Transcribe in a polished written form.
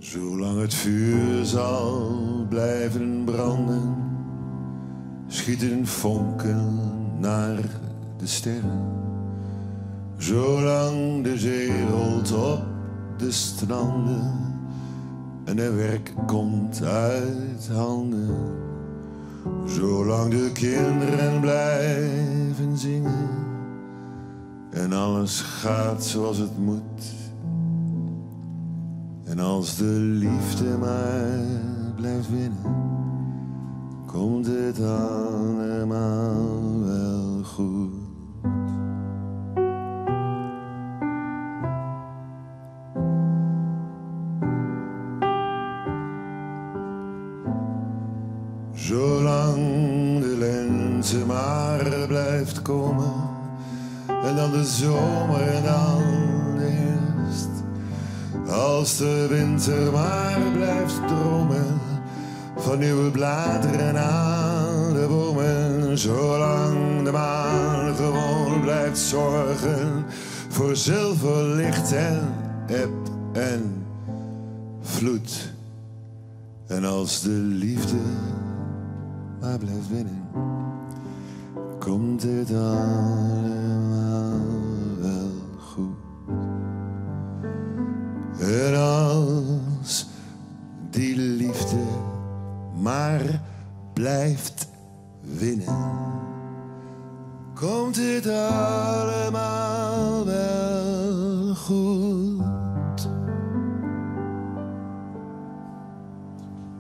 Zolang het vuur zal blijven branden, schieten vonken naar de sterren. Zolang de zee rolt op de stranden en er werk komt uit handen. Zolang de kinderen blijven zingen en alles gaat zoals het moet. En als de liefde maar blijft winnen, komt het allemaal wel goed. Zolang de lente maar blijft komen en dan de zomer en dan de herfst. Als de winter maar blijft dromen van nieuwe bladeren aan de bomen. Zolang de maan gewoon blijft zorgen voor zilverlicht en eb en vloed. En als de liefde maar blijft winnen, komt het allemaal wel goed. En als die liefde maar blijft winnen, komt het allemaal wel goed.